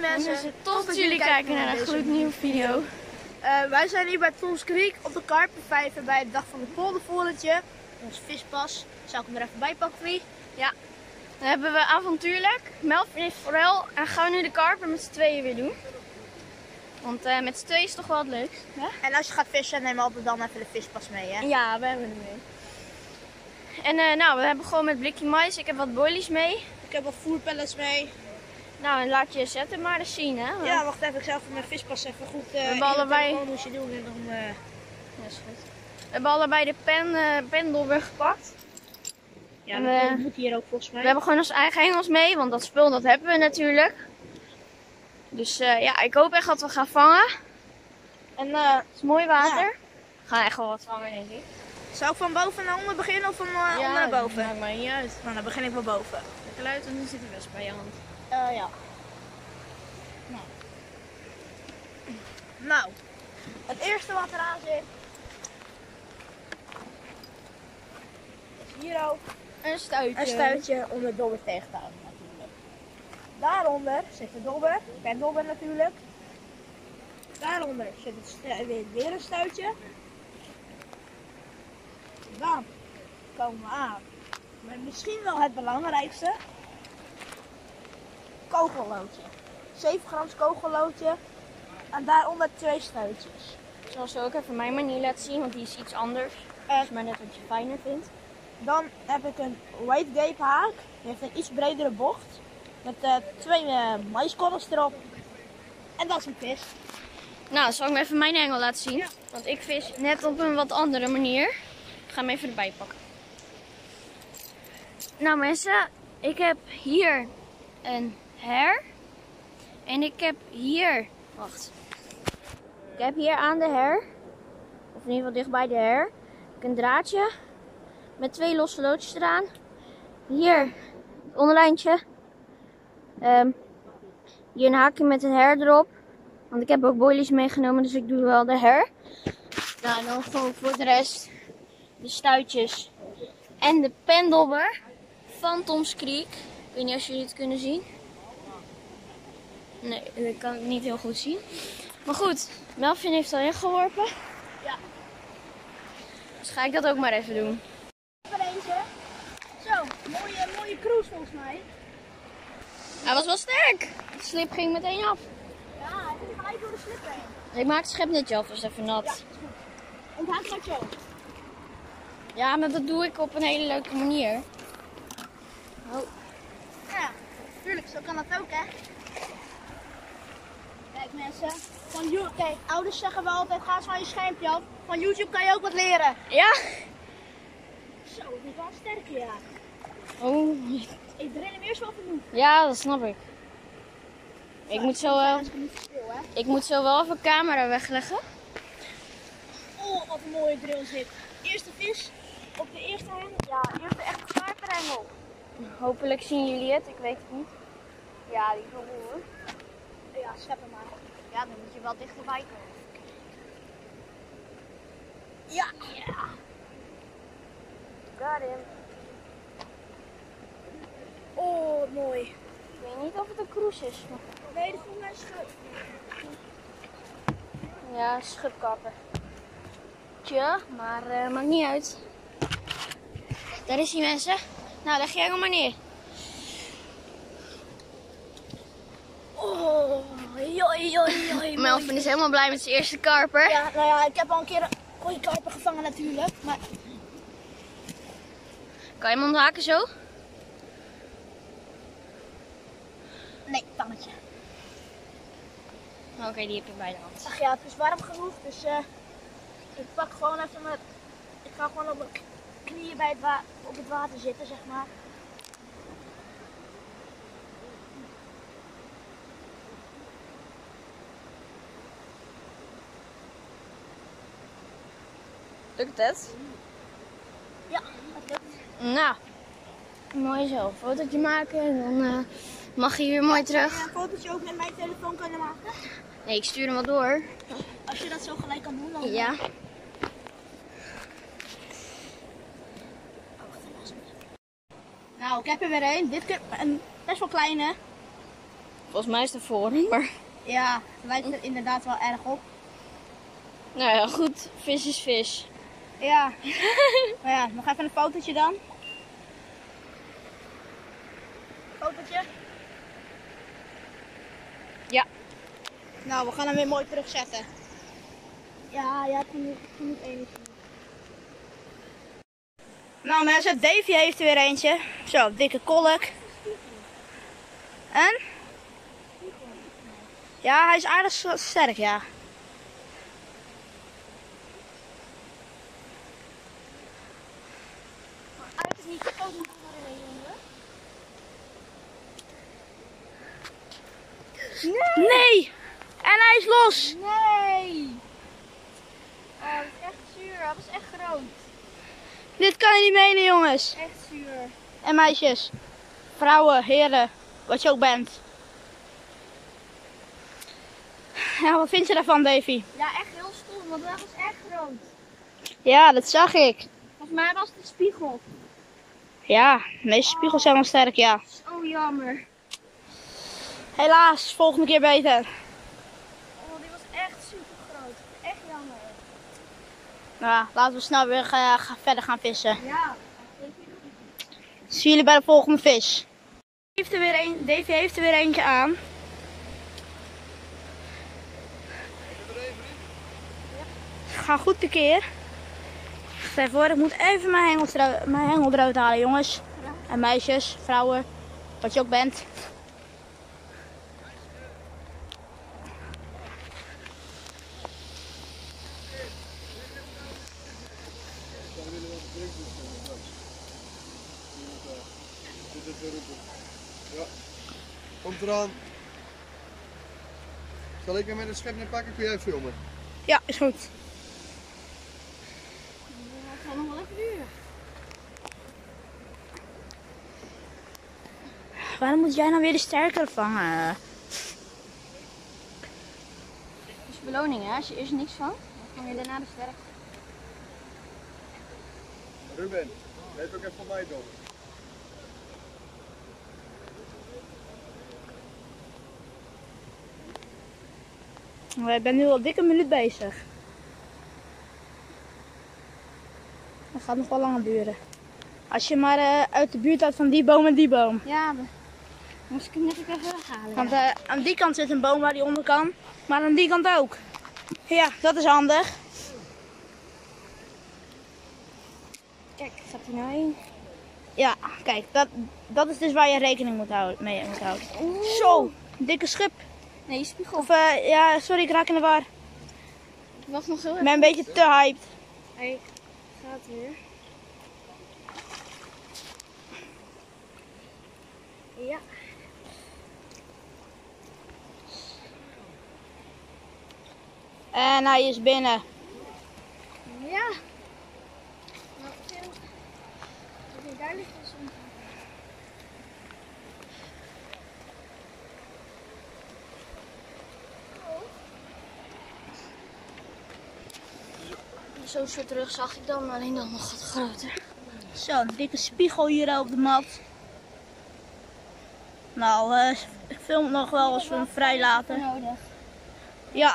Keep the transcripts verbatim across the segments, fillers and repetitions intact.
mensen, mensen tof dat jullie kijken naar een gloednieuwe video. Uh, wij zijn hier bij Toms Creek op de karpenvijver bij de dag van het poldervolletje. Ons vispas. Zou ik hem er even bij pakken, Vrie? Ja. Dan hebben we avontuurlijk. Melvin heeft forel en gaan we nu de karper met z'n tweeën weer doen. Want uh, met z'n tweeën is toch wel het leukst. Ja? En als je gaat vissen, neem altijd dan even de vispas mee, hè? Ja, we hebben hem mee. En uh, nou, we hebben gewoon met blikje mais. Ik heb wat boilies mee. Ik heb wat voerpellets mee. Nou, en laat je zetten maar eens zien, hè? Ja, wacht even. Ik zal even mijn vispas even goed uh, we hebben allebei... hoe je doen en dan... Uh... Ja, is goed. We hebben allebei de pen, uh, pendolber gepakt. Ja, en dat we, moet hier ook volgens mij. We hebben gewoon ons eigen hengels mee, want dat spul dat hebben we natuurlijk. Dus uh, ja, ik hoop echt dat we gaan vangen. En uh, het is mooi water. Ja. We gaan echt wel wat vangen, denk ik. Zou ik van boven naar onder beginnen of van uh, ja, onder naar boven? Ja, maakt mij niet uit. Nou, dan begin ik wel boven. Lekker luid en dan zit hij best bij je hand. Uh, ja. Nou. Nou, het eerste wat eraan zit is hier ook een stuitje. Een stuitje om de dobber tegen te houden natuurlijk. Daaronder zit de dobber, pendobber natuurlijk. Daaronder zit het weer, weer een stuitje. Dan komen we aan met misschien wel het belangrijkste. Kogelloodje. zeven gram kogelloodje. En daaronder twee stuitjes. Ik zal zo ook even mijn manier laten zien, want die is iets anders. Dat is maar net wat je fijner vindt. Dan heb ik een white gape haak. Die heeft een iets bredere bocht. Met uh, twee uh, maiskorrels erop. En dat is een vis. Nou, zal ik me even mijn hengel laten zien. Ja. Want ik vis net op een wat andere manier. Ik ga hem even erbij pakken. Nou mensen, ik heb hier een her. En ik heb hier... Wacht. Ik heb hier aan de her, of in ieder geval dicht bij de her, een draadje met twee losse loodjes eraan. Hier het onderlijntje. Um, hier een haakje met een her erop. Want ik heb ook boilies meegenomen, dus ik doe wel de her. Nou, en dan gewoon voor de rest de stuitjes en de pendolber van Toms Creek. Ik weet niet of jullie het kunnen zien. Nee, dat kan ik niet heel goed zien. Maar goed, Melvin heeft al ingeworpen. Ja. Dus ga ik dat ook maar even doen. Deze. Zo, mooie, mooie cruise volgens mij. Hij was wel sterk. De slip ging meteen af. Ja, hij ging gelijk door de slip heen. Ik maak het schepnetje alvast even nat. Ja, is goed. En het haakt zo. Ja, maar dat doe ik op een hele leuke manier. Oh. Ja, tuurlijk, zo kan dat ook, hè. Kijk mensen, van YouTube, kijk, ouders zeggen wel altijd, ga eens van je schermpje af. Van YouTube kan je ook wat leren. Ja? Zo, die is wel sterk, ja. Oh. Ik draai hem eerst wel even doen. Ja, dat snap ik. Ik, ja, moet zo, uh, stil, hè? ik moet zo wel even camera wegleggen. Oh, wat een mooie drill zit. Eerste vis op de eerste hengel. Ja, eerste echte karperhengel. Hopelijk zien jullie het, ik weet het niet. Ja, die is wel mooi hoor. Ja, schep hem maar. Ja, dan moet je wel dichterbij komen. Ja. Ja. Got him. Oh, wat mooi. Ik weet niet of het een cruise is. Maar... Nee, dat is mijn schub. Ja, schubkapper. Tja, maar uh, maakt niet uit. Daar is hij mensen. Nou, leg jij hem maar neer. Oh, joi, joi, joi. Melvin is helemaal blij met zijn eerste karper. Ja, nou ja, ik heb al een keer een goede karper gevangen natuurlijk. Maar... Kan je hem onthaken zo? Nee, tangetje. Oké, okay, die heb je bij de hand. Ach ja, het is warm genoeg, dus uh, ik pak gewoon even met... Ik ga gewoon op mijn knieën bij het wa op het water zitten, zeg maar. Lukt het? Ja, dat lukt. Nou, mooi zo. Een fotootje maken en dan uh, mag je hier mooi terug. Zou je een fotootje ook met mijn telefoon kunnen maken? Nee, ik stuur hem wel door. Als je dat zo gelijk kan doen, dan... Ja. Nou, ik heb er weer een. Dit keer een best wel kleine. Volgens mij is het voor, maar... Ja, het lijkt er inderdaad wel erg op. Nou ja, goed. Vis is vis. Ja. Maar ja, nog even een fotootje dan. Fotootje. Ja. Nou, we gaan hem weer mooi terugzetten. Ja, ja, genoeg, genoeg energie. Nou mensen, Davy heeft er weer eentje. Zo, dikke kolk. En? Ja, hij is aardig sterk, ja. Uit het niet groot moet worden, jongen. Nee! Nee! En hij is los! Nee! Oh, dat is echt zuur. Dat is echt groot. Dit kan je niet menen, jongens. Echt zuur. En meisjes. Vrouwen, heren, wat je ook bent. Ja, wat vind je daarvan, Davy? Ja, echt heel stom, want dat was echt groot. Ja, dat zag ik. Volgens mij was het de spiegel. Ja, de meeste spiegels zijn wel sterk, ja. Zo jammer. Helaas, volgende keer beter. Oh, die was echt super groot. Echt jammer. Nou, laten we snel weer uh, gaan, verder gaan vissen. Ja. Zie jullie bij de volgende vis. Heeft er weer een, Davy heeft er weer eentje aan. Ga goed tekeer. Stel voor, ik moet even mijn hengels eruit, mijn hengel eruit halen, jongens. En meisjes, vrouwen, wat je ook bent. Ja, komt eraan. Zal ik hem met een schep pakken? Kun jij filmen? Ja, is goed. Dat gaat nog wel even duren. Waarom moet jij nou weer de sterkere vangen? Dat is beloning, hè? Als je eerst niks vangt, dan vang je daarna de sterk. Ruben, weet ook even van mij doen. Ik ben nu al dik een minuut bezig. Dat gaat nog wel langer duren. Als je maar uh, uit de buurt houdt van die boom en die boom. Ja, dan moest ik hem net even weghalen. Want uh, aan die kant zit een boom waar die onder kan. Maar aan die kant ook. Ja, dat is handig. Kijk, gaat hij nou heen? Ja, kijk, dat, dat is dus waar je rekening moet houden, mee moet houden. Zo, dikke schip. Nee, spiegel. Of uh, ja, sorry, ik raak in de war. Ik was nog heel Ik ben een beetje te hyped. Hij gaat weer. Ja. En hij is binnen. Ja. Nou, veel. Oké, daar ligt dus een. Zo'n soort terug zag ik dan, alleen dan nog wat groter. Zo, een dikke spiegel hier op de mat. Nou, uh, ik film het nog wel als we hem vrij laten. Nodig. Ja,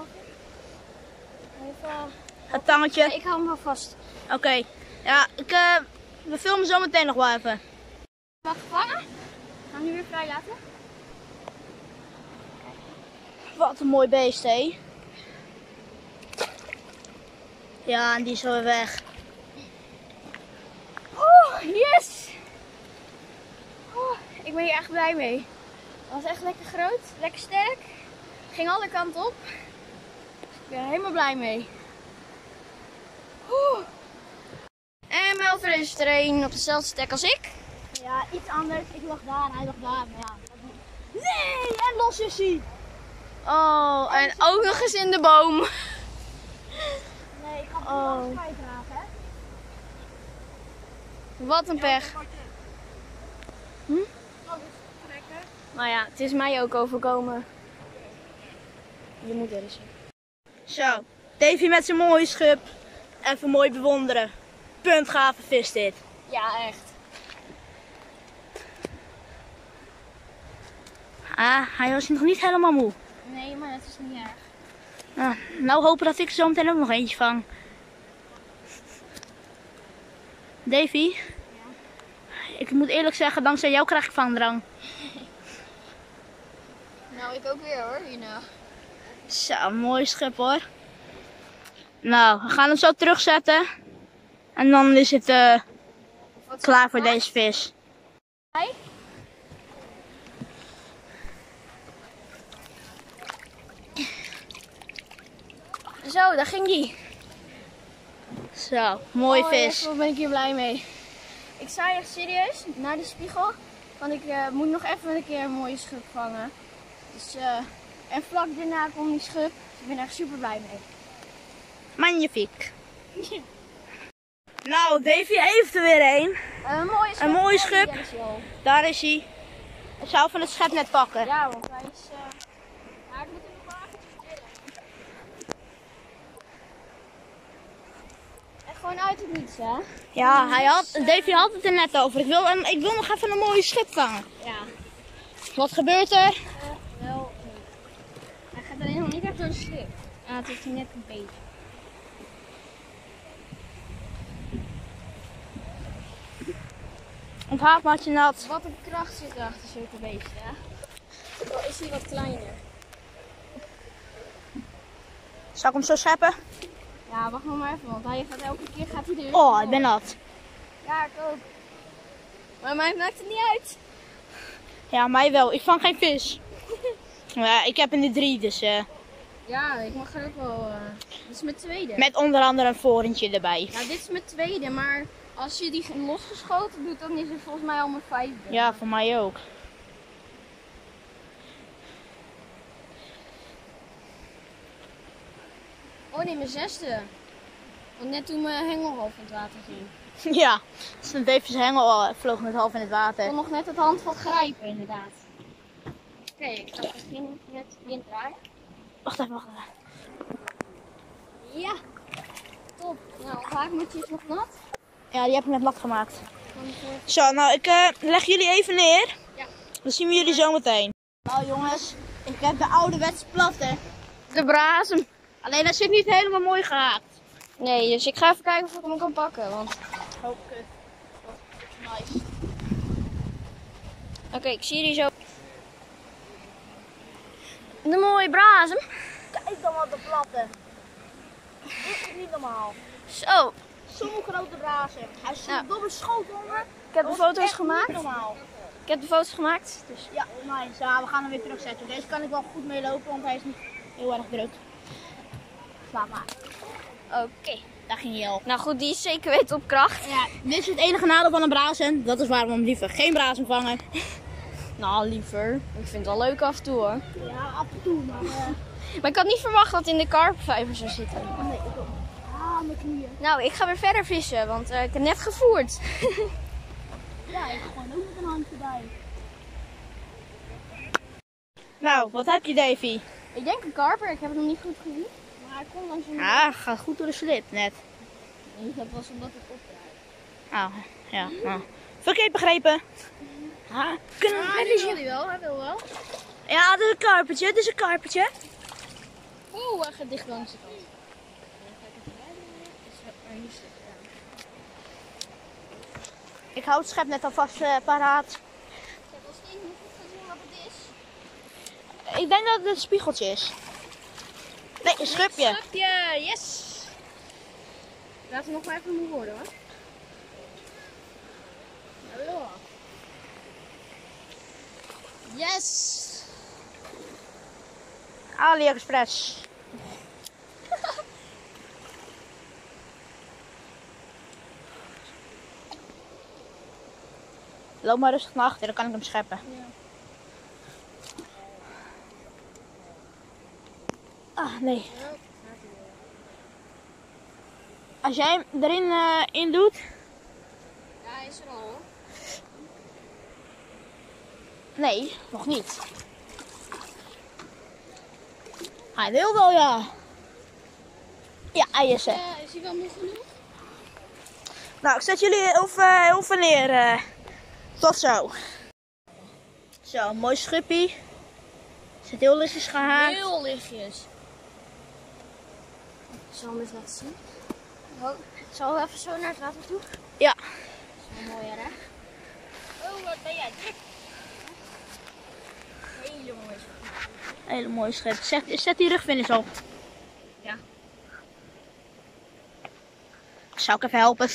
Even. het tangetje. Ik hou hem wel vast. Oké, okay. Ja, ik, uh, we filmen zo meteen nog wel even. Mag gevangen? Gaan we nu weer vrij laten? Wat een mooi beest, hé. Ja, en die is alweer weg. Oh, yes! Oh, ik ben hier echt blij mee. Het was echt lekker groot, lekker sterk. Ging alle kanten op. Ik ben er helemaal blij mee. Oh. En Melver is er een op dezelfde stek als ik. Ja, iets anders. Ik lag daar en hij lag daar. Maar ja. Nee, en los is hij. Oh, en ook nog eens in de boom. Nee, ik ga hem Oh. oh. kwijtraken, hè. Wat een pech. Hm? Nou ja, het is mij ook overkomen. Je moet er eens. Zo, Davy met zijn mooie schub. Even mooi bewonderen. Puntgave vis dit. Ja, echt. Ah, hij was nog niet helemaal moe. Nee, maar dat is niet erg. Nou, nou hopen dat ik er zo meteen ook nog eentje vang. Davy? Ja? Ik moet eerlijk zeggen, dankzij jou krijg ik vangdrang. Nou, ik ook weer hoor, Ina. Zo, mooi schip hoor. Nou, we gaan hem zo terugzetten. En dan is het uh, klaar voor deze vis. Hey. Zo, daar ging die. Zo, mooie oh, vis. Daar ben ik hier blij mee. Ik sta echt serieus naar die spiegel. Want ik uh, moet nog even een keer een mooie schub vangen. Dus, uh, en vlak daarna komt die schub. Dus ik ben er echt super blij mee. Magnifiek. Nou, Davy heeft er weer een. Een mooie schub. Een mooie schub. Ja, is hij al. Daar is hij. Ik zou van het schep net pakken. Ja, want hij is... Uh... Maar ik moet hem nog wel eventjes tillen. En gewoon uit het niets, hè? Ja, hij had, Davy had het er net over. Ik wil, een, ik wil nog even een mooie schip vangen. Ja. Wat gebeurt er? Uh, wel niet. Hij gaat alleen nog niet echt door de slip. Ah, het is net een beetje. Onthaal maar je nat. Wat een kracht zit er achter zulke beesten, hè? Ook al is hij wat kleiner. Zal ik hem zo scheppen? Ja, wacht nog maar even, want hij gaat elke keer gaat hij er weer Oh, door. ik ben nat. Ja, ik ook. Maar mij maakt het niet uit. Ja, mij wel. Ik vang geen vis. Ja, ik heb er nu drie, dus... Uh, Ja, ik mag er ook wel... Uh... Dit is mijn tweede. met onder andere een vorentje erbij. Ja, dit is mijn tweede, maar als je die losgeschoten doet, dan is het volgens mij al mijn vijfde. Ja, voor mij ook. Oh nee, mijn zesde. Want net toen mijn hengel half in het water ging. Ja, dus een Davy's hengel al vloog met half in het Ik water. kon nog net het handvat grijpen, inderdaad. Oké, okay, ik ga misschien net in draaien. Wacht even, wacht even. Ja, top. Nou, haakmoedje is nog nat. Ja, die heb ik net nat gemaakt. Want, uh... Zo, nou, ik uh, leg jullie even neer. Ja. Dan zien we jullie zo meteen. Nou jongens, ik heb de ouderwetse platte. De brazen. Alleen dat zit niet helemaal mooi gehaakt. Nee, dus ik ga even kijken of ik hem kan pakken. Want... Oh, kut. Nice. Oké, okay, ik zie jullie zo. De mooie brazen. Kijk dan wat de platte. Dit is niet normaal. Zo. Zo'n grote brazen. Hij is Ja. dobbel schoot, jongen. Ik heb de foto's gemaakt. Niet normaal. Ik heb de foto's gemaakt. Dus... Ja, nice. Ja, we gaan hem weer terugzetten. Deze kan ik wel goed meelopen, want hij is niet heel erg druk. Slaap maar. Oké. Okay. Daar ging hij al. Nou goed, die is zeker weten op kracht. Ja, dit is het enige nadeel van een brazen. Dat is waarom we hem liever geen brazen vangen. Nou, liever. Ik vind het wel leuk af en toe hoor. Ja, af en toe, maar... Uh... Maar ik had niet verwacht dat in de karpervijver zou zitten. Nee, ik ook. Ah, mijn knieën. Nou, ik ga weer verder vissen, want uh, ik heb net gevoerd. Ja, ik ga gewoon ook met een handje bij. Nou, wat heb je, Davy? Ik denk een karper, ik heb het nog niet goed gezien. Maar hij komt langs een... Ja, gaat goed door de slip net. Nee, dat was omdat ik opdraai. Oh, ja. Nou. Verkeerd begrepen. Ah, kunnen we Ah, verder die zien? wil hij wel, hij wil wel. Ja, dit is een karpertje, dit is een karpertje. Oeh, hij gaat dicht langs de kant. Dan ga ik het erbij doen. Is er hier zit het aan. Ik hou het schep net alvast uh, paraat. Ik heb nog steeds niet goed gezien wat het is. Ik denk dat het een spiegeltje is. Nee, een schubje. Schubje, yes! Laten we nog maar even moe worden hoor. Hallo. Yes! AliExpress. Loop maar rustig naar achter, dan kan ik hem scheppen. Ja. Ah, nee. Als jij hem erin uh, in doet. Ja, hij is er al hoor. Nee, nog niet. Hij wil wel, ja. Ja, hij is er. Uh, is hij wel moe genoeg? Nou, ik zet jullie heel veel, heel veel neer. Uh, tot zo. Zo, mooi schuppie. Is het heel lichtjes gehaakt? Heel lichtjes. Ik zal hem eens laten zien. Oh, ik zal even zo naar het water toe. Ja. Dat is wel mooi, hè? Oh, wat ben jij druk. Hele mooie schip. Hele mooie schip. Zet, zet die rugvinders op. Ja. Zou ik even helpen?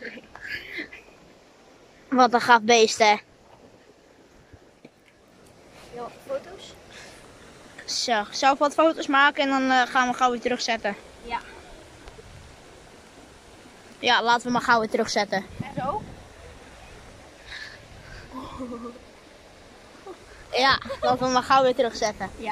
Wat een gaaf beest, hè. Ja, foto's? Zo, zou ik wat foto's maken en dan uh, gaan we gauw weer terugzetten. Ja. Ja, laten we maar gauw weer terugzetten. En zo? Ja, laten we maar gauw weer terugzetten. Ja.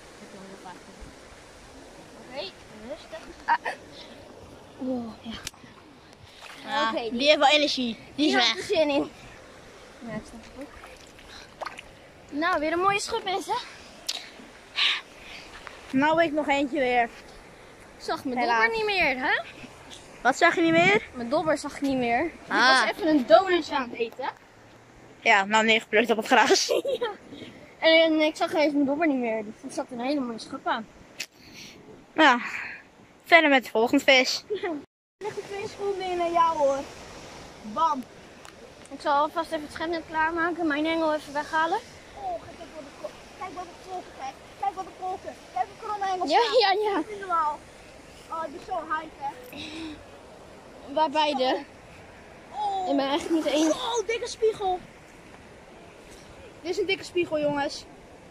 Oké, rustig. Ah. Oh, ja. Ja, Oké, die- die heeft wel energie. Die is Hier weg. heb ik er zin in. Ja, ik snap het ook. Nou, weer een mooie schub is, hè? Nou weet ik nog eentje weer. Ik zag mijn Helaas. dobber niet meer, hè? Wat zag je niet meer? Mijn dobber zag ik niet meer. Ik Ah. was even een donutje aan het eten. Ja, nou neergeplukt op het gras. Ja. En ik zag ineens mijn dobber niet meer. Dus er zat een hele mooie schub aan. Nou, verder met de volgende vis. Leg de twee schoenen in en jou hoor. Bam. Ik zal alvast even het schepnet klaarmaken. Mijn engel even weghalen. Oh, kijk wat de ko- kijk wat de kolken kijk. Kijk wat de kolken. Kijk de kromme engels. Ja, ja, ja. Niet normaal. Oh, ik ben zo hype hè. Wij beide. Oh. Ik ben eigenlijk niet de enige. Oh, dikke spiegel. Dit is een dikke spiegel, jongens.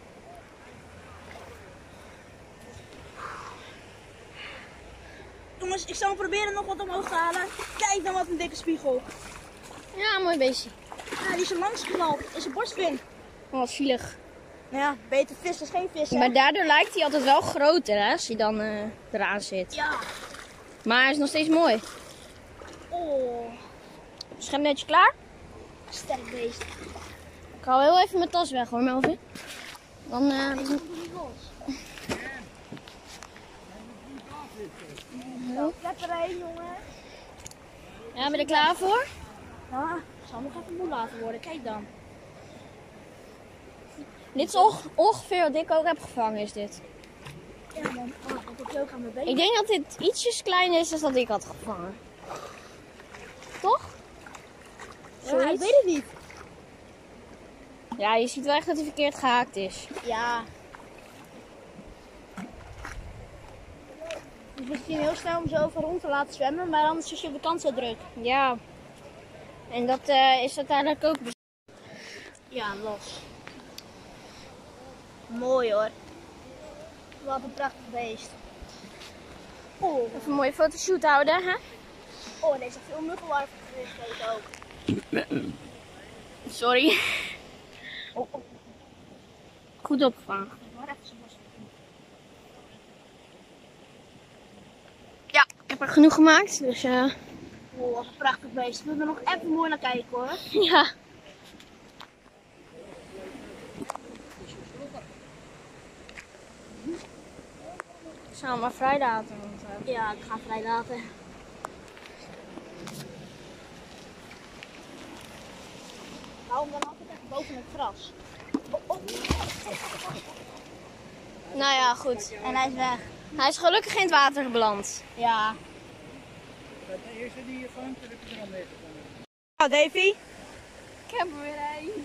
Jongens, ik zal proberen nog wat omhoog te halen. Kijk dan wat een dikke spiegel. Ja, mooi beestje. Ja, die is er langs geknald. Is een borstvin. Oh, wat zielig. Nou ja, beter vis is geen vis, hè? Maar daardoor lijkt hij altijd wel groter, hè? Als hij dan eh, eraan zit. Ja. Maar hij is nog steeds mooi. Oh, Schepnetje klaar? sterk beest. Ik haal heel even mijn tas weg hoor, Melvin. Dan, eh, Let erheen jongen. ja, ben je er klaar voor? Ja, het zal nog even moe laten worden. Kijk dan. Dit is onge- ongeveer wat ik ook heb gevangen, is dit. Ja man, oh, ik heb je ook aan mijn been. Ik denk dat dit ietsjes kleiner is dan dat ik had gevangen. Toch? Ja, ik Zoiets? weet het niet. Ja, je ziet wel echt dat hij verkeerd gehaakt is. Ja. Het is misschien heel snel om zo over rond te laten zwemmen, maar anders is je op de kant zo druk. Ja. En dat eh, is uiteindelijk ook... Ja, los. Mooi hoor. Wat een prachtig beest. Oh, Even een mooie fotoshoot houden, hè? oh deze heeft veel muggenlarven gegeten ook. Sorry. Oh, oh. Goed opgevangen. Waar even zijn borst. Ja, ik heb er genoeg gemaakt, dus eh Oh, wat een prachtig beest. Ik wil er nog even mooi naar kijken hoor. ja. Ik zou hem maar vrij laten, want eh, Ja, ik ga vrij laten. Hou hem dan altijd echt boven het gras. Oh, oh. nou ja, goed. En hij is weg. Hij is gelukkig in het water beland. Ja. De eerste die je vangt, heb je er al mee gevangen. Nou, Davy. Ik heb er weer een.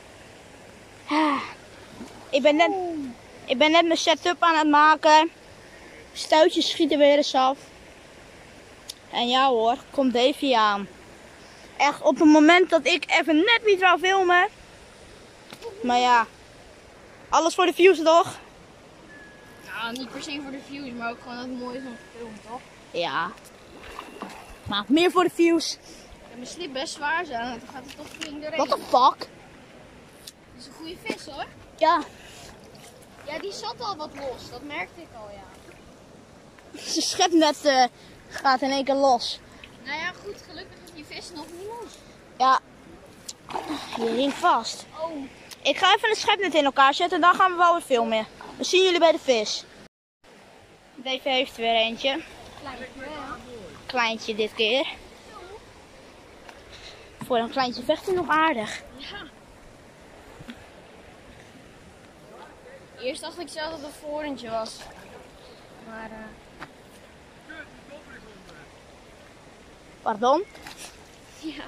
Ik ben net, ik ben net mijn setup aan het maken. Stoutjes schieten weer eens af. En ja hoor, komt Davy aan. Echt op het moment dat ik even net niet wou filmen. Maar ja, alles voor de views toch? Nou, niet per se voor de views, maar ook gewoon dat het mooi is om te filmen, toch? Ja. Maar meer voor de views. Ja, mijn slip best zwaar zijn, want dan gaat het toch flink doorheen. What the fuck? Dat is een goede vis hoor. Ja, Ja, die zat al wat los, dat merkte ik al, ja. zijn schepnet uh, gaat in één keer los. Nou ja, goed, gelukkig is die vis nog niet los. Ja, je hing vast. Oh. Ik ga even het schepnet in elkaar zetten en dan gaan we wel weer filmen. Dan zien jullie bij de vis. Dave heeft er weer eentje. Kleintje dit keer. Voor een kleintje vecht hij nog aardig. Ja. Eerst dacht ik zelf dat het een vorentje was. Maar uh... Pardon? ja.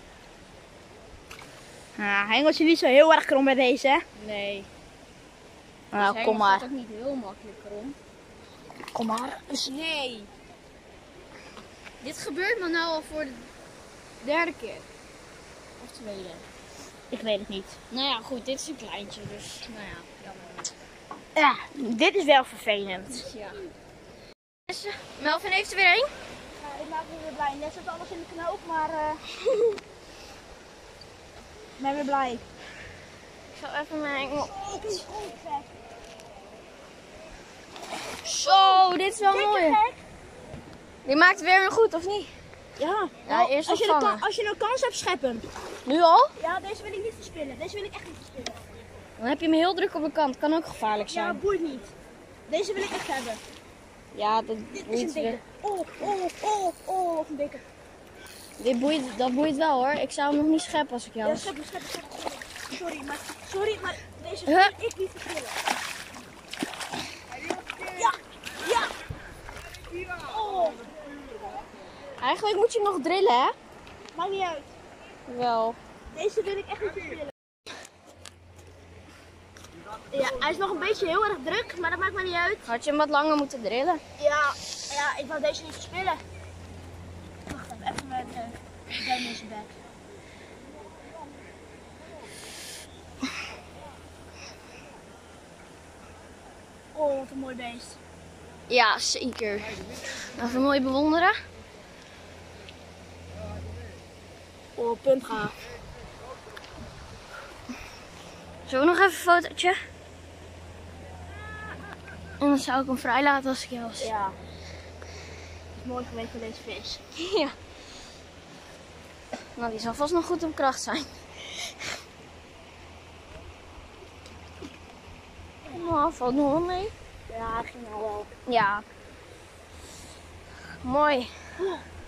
Nou, hengeltje niet zo heel erg krom bij deze, hè? Nee. Nou, Dus kom Hengel maar. gaat ook niet heel makkelijk erom. Kom maar. Nee. Dit gebeurt me nou al voor de derde keer. Of tweede. Ik weet het niet. Nou ja, goed, dit is een kleintje, dus nou ja, jammer. Ja, dit is wel vervelend. Dus ja. Dus, uh, Melvin heeft er weer één. Ja, ik maak me weer blij. Net zit alles in de knoop, maar uh... ik ben weer blij. Ik zal even mijn hengel. Oh, dit is goed, gek. Zo, dit is wel Dikke mooi. gek. Die maakt het weer weer goed, of niet? Ja, Ja, nou, eerst als, je de opvangen. kan- als je een kans hebt, schep hem. Nu al? Ja, deze wil ik niet verspillen. Deze wil ik echt niet verspillen. Dan heb je hem heel druk op de kant. Kan ook gevaarlijk Ja, zijn. boeit niet. Deze wil ik echt hebben. Ja, dat Dit is een boeit dikke. weer. Oh, oh, oh, oh, wat een dikke. Dit boeit, dat boeit wel hoor. Ik zou hem nog niet scheppen als ik jou Ja, was. schep hem, schep hem, schep hem. Sorry, maar, sorry, maar deze Huh? wil ik niet verspillen. Ja, ja. Oh, Eigenlijk moet je hem nog drillen, hè? maakt niet uit. Wel. Deze wil ik echt niet verspillen. Ja, hij is nog een beetje heel erg druk, maar dat maakt me niet uit. Had je hem wat langer moeten drillen? Ja, ja, ik wou deze niet verspillen. Wacht even, even met uh, duim in zijn bek. Oh, wat een mooi beest. Ja, zeker. Even mooi bewonderen. Oh, punt gaaf. Zullen we nog even een fotootje? En dan zou ik hem vrij laten als ik jou was. Ja. Het is mooi geweest voor deze vis. Ja. Nou, die zal vast nog goed op kracht zijn. Nou, valt nog wel mee. Ja, ging al wel. Ja. Mooi. Oh,